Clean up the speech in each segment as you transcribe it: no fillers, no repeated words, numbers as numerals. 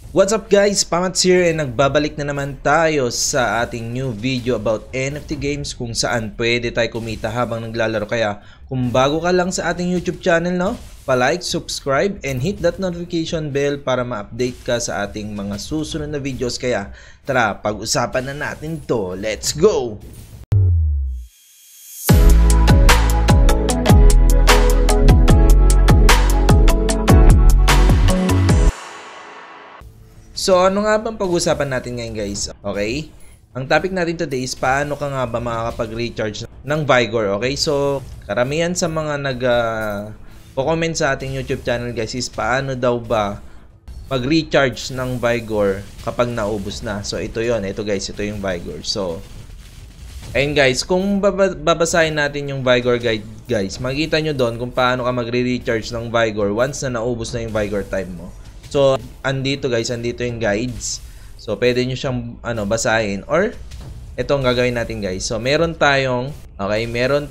What's up guys, Pamats here and nagbabalik na naman tayo sa ating new video about NFT games kung saan pwede tayo kumita habang naglalaro. Kaya kung bago ka lang sa ating YouTube channel, no, pa-like, subscribe and hit that notification bell para ma-update ka sa ating mga susunod na videos. Kaya tara, pag-usapan na natin to. Let's go! So ano nga bang pag-usapan natin ngayon guys? Okay? Ang topic natin today is paano ka nga ba makakapag-recharge ng Vigor, okay? So karamihan sa mga nag-comment sa ating YouTube channel guys is paano daw ba mag-recharge ng Vigor kapag naubos na. So ito yon, ito guys, ito yung Vigor. So ayun guys, kung babasahin natin yung Vigor guide guys, makikita nyo doon kung paano ka magre-recharge ng Vigor once na naubos na yung Vigor time mo. So, andito guys, andito yung guides. So, pwede nyo siyang basahin or ito ang gagawin natin guys. So, meron tayong 4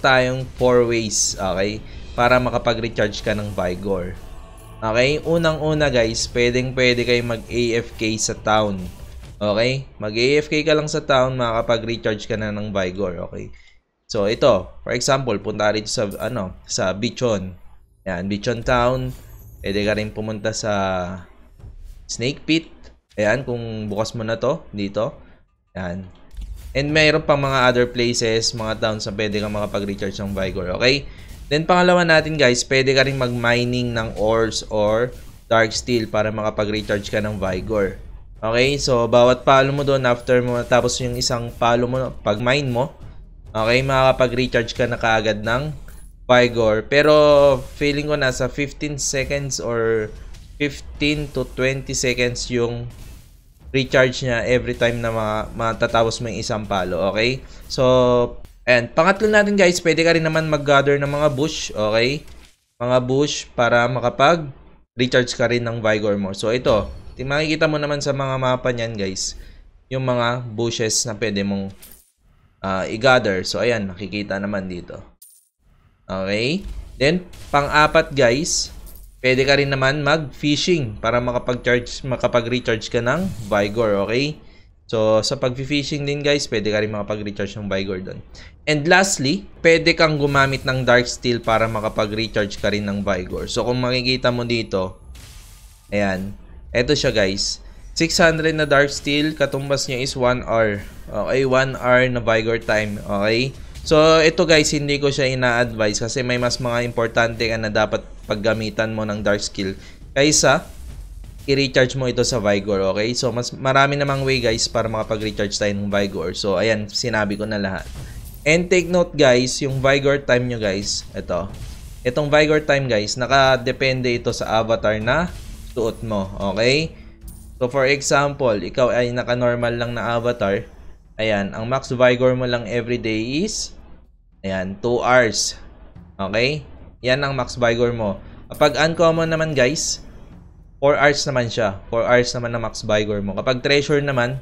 ways, okay, para makapag-recharge ka ng Vigor. Okay? Unang-una guys, pwede kayo mag-AFK sa town. Okay? Mag-AFK ka lang sa town, makakapag-recharge ka na ng Vigor, okay? So, ito, for example, punta rito sa Bichon. Yan, Bichon Town. Pwede ka rin pumunta sa Snake Pit. Ayan, kung bukas mo na to, dito. Ayan. And mayroon pang mga other places, mga towns na pwede kang makapag-recharge ng Vigor, okay? Then, pangalawa natin guys, pwede ka rin mag-mining ng ores or dark steel para makapag-recharge ka ng Vigor. Okay? So, bawat palo mo doon, after mo tapos yung isang palo mo, pag-mine mo, okay, makakapag-recharge ka na kaagad ng Vigor. Pero feeling ko nasa 15 seconds or 15 to 20 seconds yung recharge niya every time na matatapos mo yung isang palo, okay? So, and pangatlo natin guys, pwede ka rin naman mag-gather ng mga bush, okay? Mga bush para makapag-recharge ka rin ng Vigor mo. So, ito, makikita mo naman sa mga mapa niyan guys, yung mga bushes na pwede mong i-gather. So, ayan, nakikita naman dito. Okay? Then, pang-apat guys, pwede ka rin naman mag-fishing para makapag-recharge ka ng Vigor, okay? So, sa pag-fishing din guys, pwede ka rin makapag-recharge ng Vigor doon. And lastly, pwede kang gumamit ng Dark Steel para makapag-recharge ka rin ng Vigor. So, kung makikita mo dito, ayan, eto siya guys. 600 na Dark Steel, katumbas niya is 1 hour. Okay, 1 hour na Vigor time, okay? So, ito guys, hindi ko siya ina-advise kasi may mas mga importante ka na dapat paggamitan mo ng Dark Skill kaysa i-recharge mo ito sa Vigor, okay? So, mas marami namang way guys para makapag-recharge tayo ng Vigor. So, ayan, sinabi ko na lahat. And take note guys, yung Vigor time nyo guys, itong Vigor time guys, nakadepende ito sa avatar na suot mo, okay? So, for example, ikaw ay naka-normal lang na avatar. Ayan, ang max Vigor mo lang everyday is, ayan, 2 hours. Okay? Yan ang max Vigor mo. Kapag uncommon naman guys, 4 hours naman siya. 4 hours naman ang max Vigor mo. Kapag treasure naman,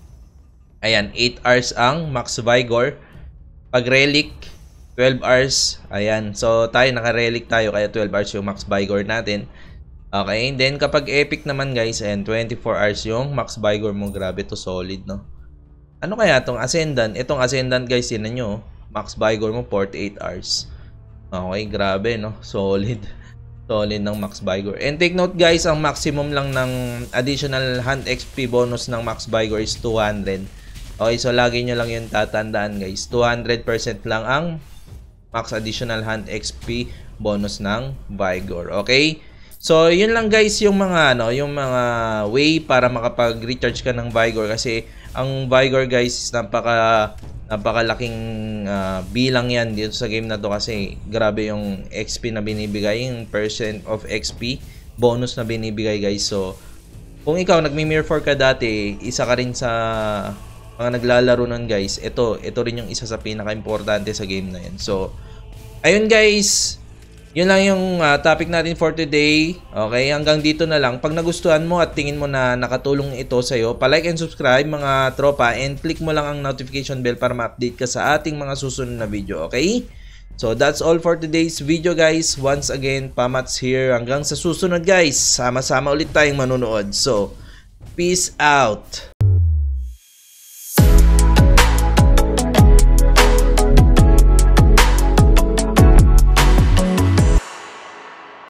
ayan, 8 hours ang max Vigor. Pag relic, 12 hours. Ayan, so tayo, naka-relic tayo, kaya 12 hours yung max Vigor natin. Okay? And then, kapag epic naman guys, ayan, 24 hours yung max Vigor mo. Grabe to, solid, no? Ano kaya itong Ascendant? Itong Ascendant guys, yun na nyo. Max Vigor mo, 48 hours. Okay, grabe, no? Solid. Solid ng Max Vigor. And take note guys, ang maximum lang ng additional Hunt XP bonus ng Max Vigor is 200. Okay, so lagi nyo lang yun tatandaan guys. 200% lang ang max additional Hunt XP bonus ng Vigor. Okay? So, yun lang guys yung mga way para makapag-recharge ka ng Vigor kasi ang Vigor guys napakalaking bilang yan dito sa game na to kasi grabe yung XP na binibigay, yung percent of XP bonus na binibigay guys. So, kung ikaw nagmi-Mirror 4 ka dati, isa ka rin sa mga naglalaro nun guys, ito rin yung isa sa pinaka-importante sa game na yan. So, ayun guys, yun lang yung topic natin for today. Okay, hanggang dito na lang. Pag nagustuhan mo at tingin mo na nakatulong ito sa'yo, pa-like and subscribe mga tropa and click mo lang ang notification bell para ma-update ka sa ating mga susunod na video. Okay? So that's all for today's video guys. Once again, Pamats here. Hanggang sa susunod guys. Sama-sama ulit tayong manunood. So, Peace out.